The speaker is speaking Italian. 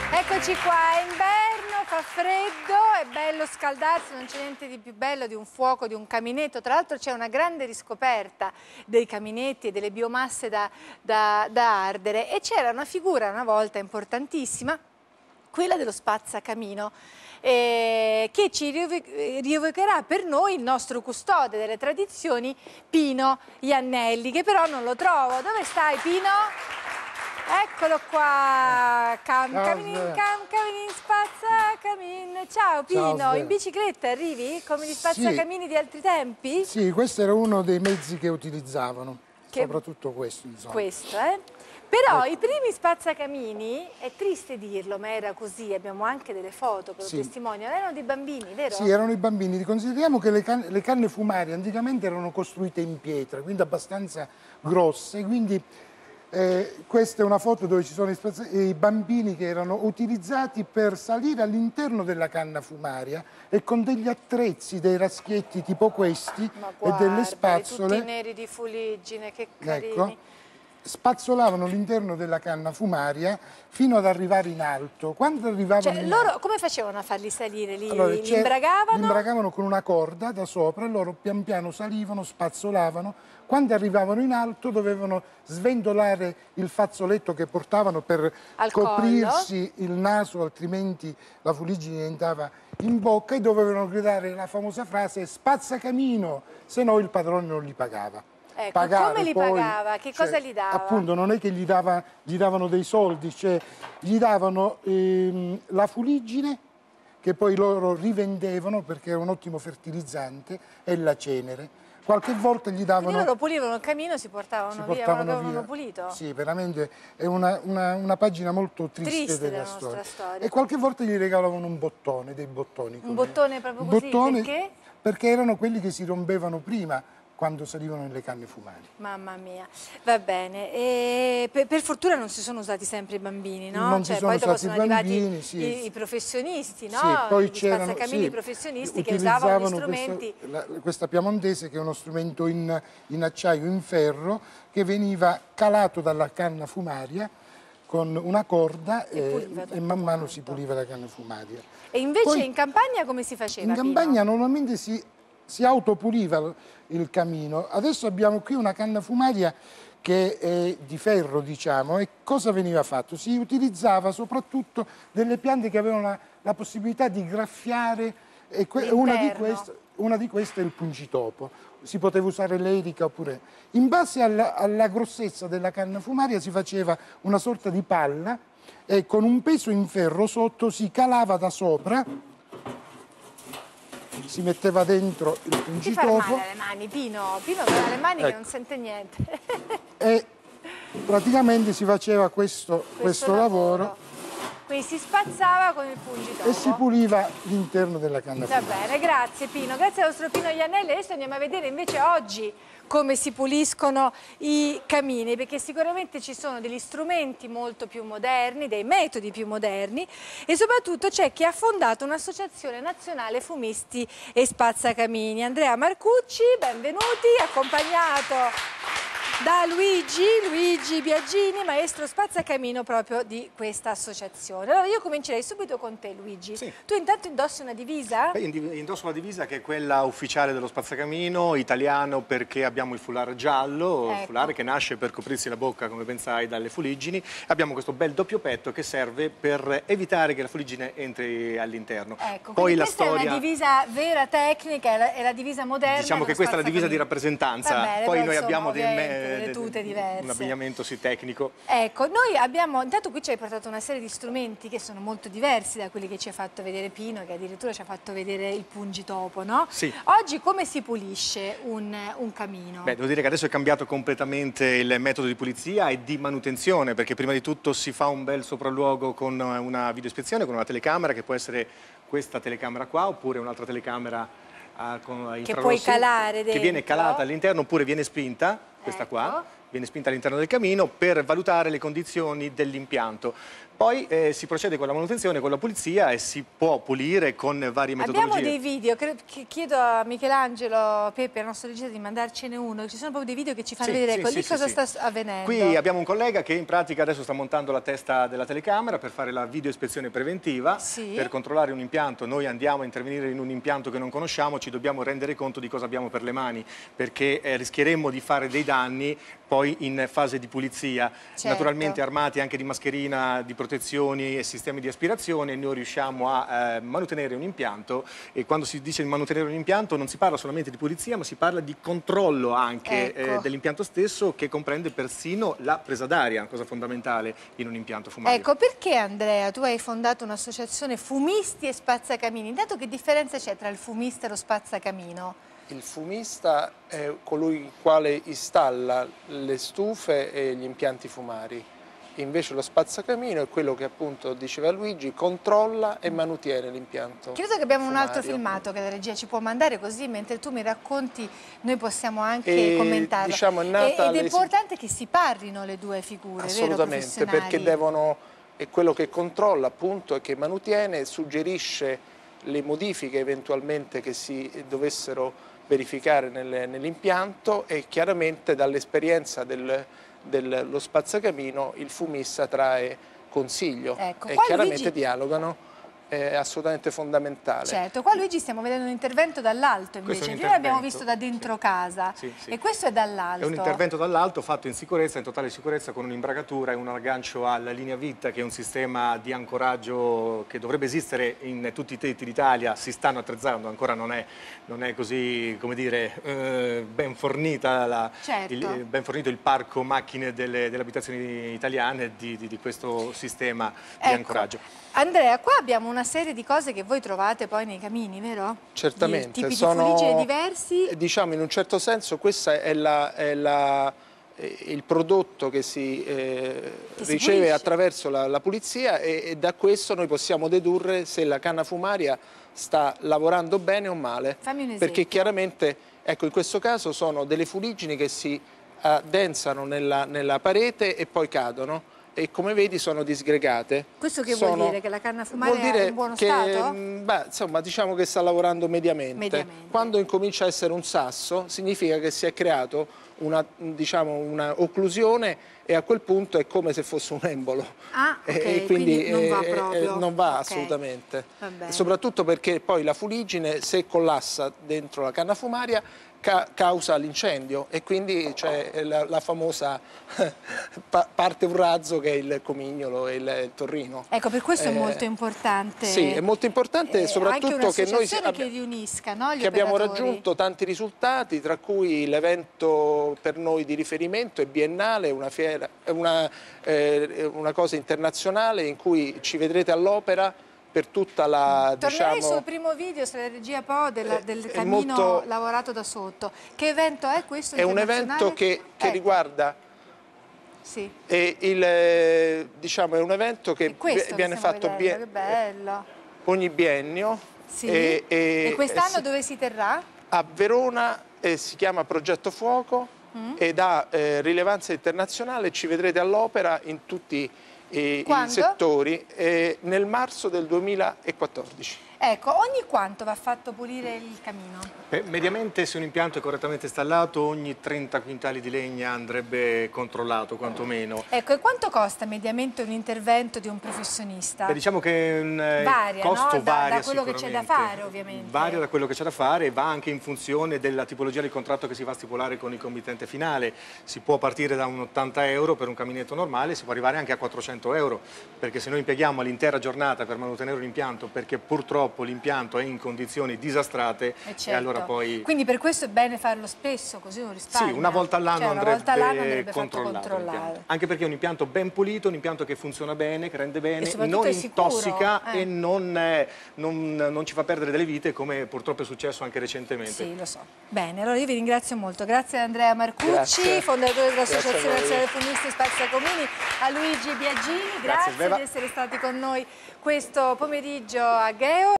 Eccoci qua, è inverno, fa freddo, è bello scaldarsi, non c'è niente di più bello di un fuoco, di un caminetto. Tra l'altro c'è una grande riscoperta dei caminetti e delle biomasse da ardere, e c'era una figura una volta importantissima, quella dello spazzacamino, che ci rievocherà per noi il nostro custode delle tradizioni, Pino Iannelli, che però non lo trovo. Dove stai, Pino? Eccolo qua, caminin, spazzacamin. Ciao Pino, Ciao, in bicicletta arrivi come gli spazzacamini di altri tempi? Sì, questo era uno dei mezzi che utilizzavano, soprattutto questo, insomma. Questo, Però i primi spazzacamini, è triste dirlo, ma era così, abbiamo anche delle foto che lo testimoniano, erano dei bambini, vero? Sì, erano i bambini. Consideriamo che le canne fumarie anticamente erano costruite in pietra, quindi abbastanza grosse, quindi questa è una foto dove ci sono i bambini che erano utilizzati per salire all'interno della canna fumaria e con degli attrezzi, dei raschietti tipo questi e delle spazzole. Tutti neri di fuliggine, che carini. Ecco, spazzolavano all'interno della canna fumaria fino ad arrivare in alto. Quando arrivavano loro come facevano a farli salire? Allora, li imbragavano? Li imbragavano con una corda da sopra e loro pian piano salivano, spazzolavano. Quando arrivavano in alto dovevano sventolare il fazzoletto che portavano per coprirsi il naso, altrimenti la fuliggine diventava in bocca, e dovevano gridare la famosa frase "spazzacamino", se no il padrone non li pagava. Ecco, come li pagava? Che cosa gli dava? Appunto, non è che gli davano dei soldi, gli davano la fuliggine, che poi loro rivendevano perché era un ottimo fertilizzante, e la cenere. Qualche volta gli davano... Quindi loro pulivano il camino, si portavano via quello che avevano pulito? Sì, veramente è una pagina molto triste della storia. E qualche volta gli regalavano un bottone, dei bottoni. Un bottone proprio così? Perché? Perché erano quelli che si rompevano prima, quando salivano nelle canne fumarie. Mamma mia, va bene. E per fortuna non si sono usati sempre i bambini, no? Non si sono usati i bambini, i professionisti, no? Sì, poi gli spazzacamini professionisti che usavano gli strumenti. Questa piemontese, che è uno strumento in acciaio, in ferro, che veniva calato dalla canna fumaria con una corda e man mano si puliva la canna fumaria. E invece poi, in campagna come si faceva? In campagna normalmente si autopuliva il camino. Adesso abbiamo qui una canna fumaria che è di ferro, diciamo, e cosa veniva fatto? Si utilizzava soprattutto delle piante che avevano la possibilità di graffiare, e una di queste è il pungitopo. Si poteva usare l'erica oppure... In base alla grossezza della canna fumaria si faceva una sorta di palla e con un peso in ferro sotto si calava da sopra, si metteva dentro il pungitopo. Ti fa male alle mani, Pino ha le mani che non sente niente. E praticamente si faceva questo lavoro. Quindi si spazzava con il pungitopo. E si puliva l'interno della canna fumaria. Va bene, grazie Pino. Grazie al nostro Pino Iannelli. Adesso andiamo a vedere invece oggi come si puliscono i camini, perché sicuramente ci sono degli strumenti molto più moderni, dei metodi più moderni, e soprattutto c'è chi ha fondato un'associazione nazionale fumisti e spazzacamini. Andrea Marcucci, benvenuti, accompagnato da Luigi Biagini, maestro spazzacamino proprio di questa associazione. Allora io comincerei subito con te, Luigi. Sì. Tu intanto indossi una divisa? Indosso una divisa che è quella ufficiale dello spazzacamino italiano, perché abbiamo il foulard giallo, il foulard che nasce per coprirsi la bocca, come ben sai, dalle fuliggini. Abbiamo questo bel doppio petto che serve per evitare che la fuliggine entri all'interno. Ecco, poi questa è una divisa vera, tecnica, è la divisa moderna. Diciamo che questa è la divisa di rappresentanza. Bene, poi noi insomma, abbiamo delle tute diverse. Un abbigliamento tecnico. Ecco, noi abbiamo, intanto qui ci hai portato una serie di strumenti che sono molto diversi da quelli che ci ha fatto vedere Pino, che addirittura ci ha fatto vedere il pungitopo, no? Sì. Oggi come si pulisce un camino? Beh, devo dire che adesso è cambiato completamente il metodo di pulizia e di manutenzione, perché prima di tutto si fa un bel sopralluogo con una videoispezione, con una telecamera, che può essere questa telecamera qua, oppure un'altra telecamera con che puoi calare dentro, che viene calata all'interno, oppure viene spinta, questa qua, viene spinta all'interno del camino per valutare le condizioni dell'impianto. Poi si procede con la manutenzione, con la pulizia e si può pulire con varie metodologie. Abbiamo dei video, chiedo a Michelangelo, Peppe, al nostro regista, di mandarcene uno. Ci sono proprio dei video che ci fanno vedere, ecco, lì cosa sta avvenendo. Qui abbiamo un collega che in pratica adesso sta montando la testa della telecamera per fare la videoispezione preventiva, per controllare un impianto. Noi andiamo a intervenire in un impianto che non conosciamo, ci dobbiamo rendere conto di cosa abbiamo per le mani, perché rischieremmo di fare dei danni poi in fase di pulizia. Naturalmente armati anche di mascherina, di protezioni e sistemi di aspirazione, noi riusciamo a manutenere un impianto, e quando si dice manutenere un impianto non si parla solamente di pulizia, ma si parla di controllo anche dell'impianto stesso, che comprende persino la presa d'aria, cosa fondamentale in un impianto fumario. Ecco, perché Andrea, tu hai fondato un'associazione Fumisti e Spazzacamini. Intanto, che differenza c'è tra il fumista e lo spazzacamino? Il fumista è colui il quale installa le stufe e gli impianti fumari, invece lo spazzacamino è quello che, appunto, diceva Luigi, controlla e manutiene l'impianto. Credo che abbiamo un altro filmato che la regia ci può mandare, così mentre tu mi racconti noi possiamo anche commentarlo. Diciamo, ed è importante che si parlino le due figure, assolutamente, vero, perché devono, è quello che controlla, appunto, e che manutiene, suggerisce le modifiche eventualmente che si dovessero verificare nell'impianto, e chiaramente dall'esperienza dello spazzacamino il fumista trae consiglio, e chiaramente dialogano. È assolutamente fondamentale. Certo, qua Luigi stiamo vedendo un intervento dall'alto invece, prima l'abbiamo visto da dentro casa, e questo è dall'alto. È un intervento dall'alto fatto in sicurezza, in totale sicurezza, con un'imbragatura e un aggancio alla linea vita, che è un sistema di ancoraggio che dovrebbe esistere in tutti i tetti d'Italia. Si stanno attrezzando, ancora non è così, come dire, ben fornita ben fornito il parco macchine delle abitazioni italiane di questo sistema di ancoraggio. Andrea, qua abbiamo una serie di cose che voi trovate poi nei camini, vero? Certamente. Tipi di fuligine diversi? Diciamo, in un certo senso, questo è il prodotto che si riceve attraverso la pulizia, e da questo noi possiamo dedurre se la canna fumaria sta lavorando bene o male. Fammi un esempio. Perché chiaramente, ecco, in questo caso sono delle fuliggini che si addensano nella parete e poi cadono, e come vedi sono disgregate. Questo che vuol dire? Che la canna fumaria è in buono stato? Insomma, diciamo che sta lavorando mediamente. Quando incomincia a essere un sasso, significa che si è creato una occlusione, e a quel punto è come se fosse un embolo. E quindi non va proprio. Non va assolutamente. Soprattutto perché poi la fuliggine, se collassa dentro la canna fumaria, causa l'incendio, e quindi c'è la famosa parte un razzo, che è il comignolo e il torrino. Ecco, per questo è molto importante. Sì, è molto importante, soprattutto che noi che riunisca, no, che abbiamo raggiunto tanti risultati, tra cui l'evento per noi di riferimento è biennale, una fiera, una cosa internazionale in cui ci vedrete all'opera per tutta la, Tornerei sul primo video, sulla regia Po, del camino lavorato da sotto. Che evento è questo? È un evento che riguarda... diciamo, è un evento che viene fatto ogni biennio. E quest'anno dove si terrà? A Verona, si chiama Progetto Fuoco, ed ha rilevanza internazionale. Ci vedrete all'opera in tutti i settori nel marzo del 2014. Ecco, ogni quanto va fatto pulire il camino? Mediamente, se un impianto è correttamente installato, ogni 30 quintali di legna andrebbe controllato, quantomeno. Ecco, e quanto costa mediamente un intervento di un professionista? Diciamo che il costo varia da quello che c'è da fare, ovviamente. Varia da quello che c'è da fare, e va anche in funzione della tipologia del contratto che si va a stipulare con il committente finale. Si può partire da un 80 euro per un caminetto normale, si può arrivare anche a 400 euro, perché se noi impieghiamo l'intera giornata per manutenere un impianto, perché purtroppo l'impianto è in condizioni disastrate, e allora poi... Quindi per questo è bene farlo spesso, così uno risparmia. Sì, una volta all'anno andrebbe controllato. Anche perché è un impianto ben pulito, un impianto che funziona bene, che rende bene, non intossica e non ci fa perdere delle vite, come purtroppo è successo anche recentemente. Sì, lo so. Bene, allora io vi ringrazio molto. Grazie a Andrea Marcucci, fondatore dell'Associazione Nazionale Fumisti e Spazzacamini, a Luigi Biagini, grazie di essere stati con noi questo pomeriggio a Geo.